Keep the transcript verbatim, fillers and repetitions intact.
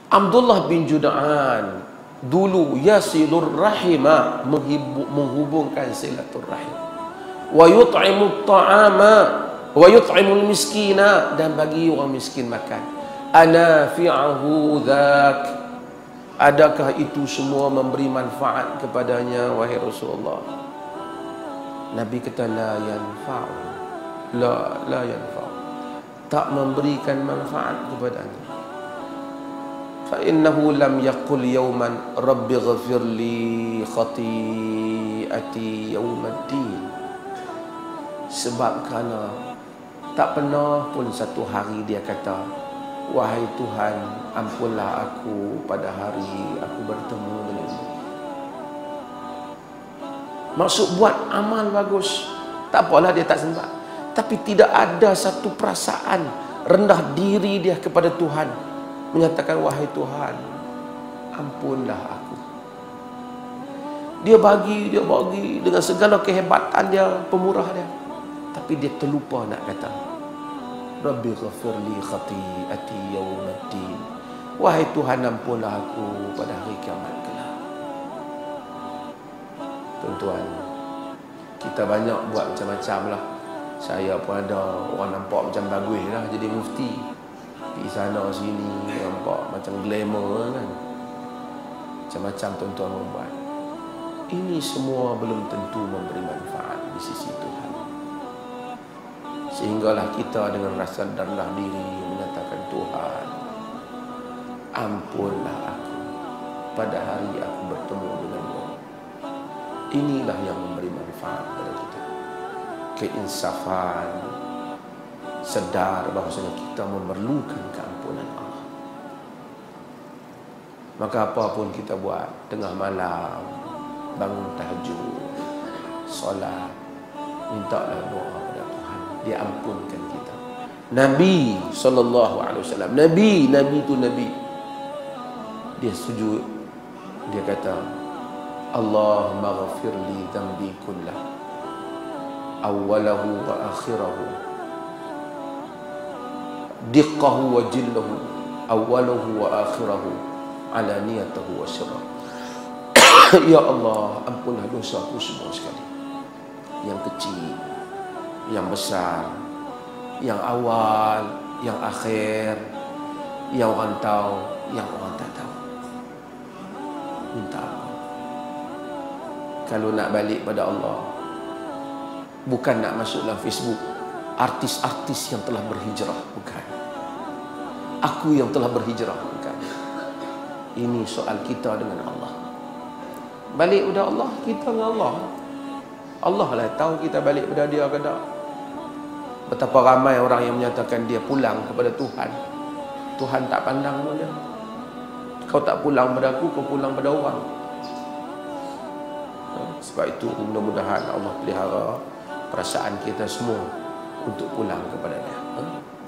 Abdullah bin Jud'an dulu yasilur rahima, menghubungkan silaturrahim, wa yut'imut ta'ama wa yut'imul miskina, dan bagi orang miskin makan. Anafi'ahu dzak, adakah itu semua memberi manfaat kepadanya wahai Rasulullah? Nabi kata la yanfa'u, la la yanfa'u, tak memberikan manfaat kepadanya. Fa innahu lam yaqul yawman rabbi ghafirli khati'ati yawmaddin, sebab kerana tak pernah pun satu hari dia kata, wahai Tuhan, ampunlah aku pada hari aku bertemu denganmu. Maksud buat amal bagus, tak apalah dia tak sempat, tapi tidak ada satu perasaan rendah diri dia kepada Tuhan, menyatakan wahai Tuhan, ampunlah aku. Dia bagi, dia bagi dengan segala kehebatan dia, pemurah dia, tapi dia terlupa nak kata Rabbi ghafirli khati'ati yawmaddin, wahai Tuhan, ampunlah aku pada hari kiamat kelak. Tuan-tuan, kita banyak buat macam-macam lah. Saya pun ada orang nampak macam bagus lah jadi mufti, pergi sana sini nampak macam glamour kan, macam-macam tuan-tuan membuat. Ini semua belum tentu memberi manfaat di sisi Tuhan. Sehinggalah kita dengan rasa rendah diri menyatakan, Tuhan, ampunlah aku pada hari aku bertemu denganmu. Inilah yang memberi manfaat kepada kita. Keinsafan, sedar bahawasanya kita memerlukan keampunan Allah. Maka apapun kita buat, tengah malam bangun tahajud, solat, mintalah doa pada Tuhan, dia ampunkan kita. Nabi sallallahu alaihi wasallam, Nabi, Nabi tu Nabi, dia sujud, dia kata, Allahumma ghafir li dhanbi kullah, awwalahu wa akhirahu, diqqahu wa jillahu, awwalahu wa akhirahu, alaniyatahu wa sirrahu. Ya Allah, ampunlah dosaku semua sekali, yang kecil, yang besar, yang awal, yang akhir, yang orang tahu, yang orang tak tahu. Minta ampun. Kalau nak balik pada Allah, bukan nak masuk dalam Facebook artis-artis yang telah berhijrah, bukan. Aku yang telah berhijrah, bukan. Ini soal kita dengan Allah. Balik pada Allah, kita dengan Allah. Allah lah tahu kita balik pada dia ke tak. Betapa ramai orang yang menyatakan dia pulang kepada Tuhan, Tuhan tak pandang pun dia. Kau tak pulang pada aku, kau pulang pada orang. Sebab itu mudah-mudahan Allah pelihara perasaan kita semua untuk pulang kepada dia.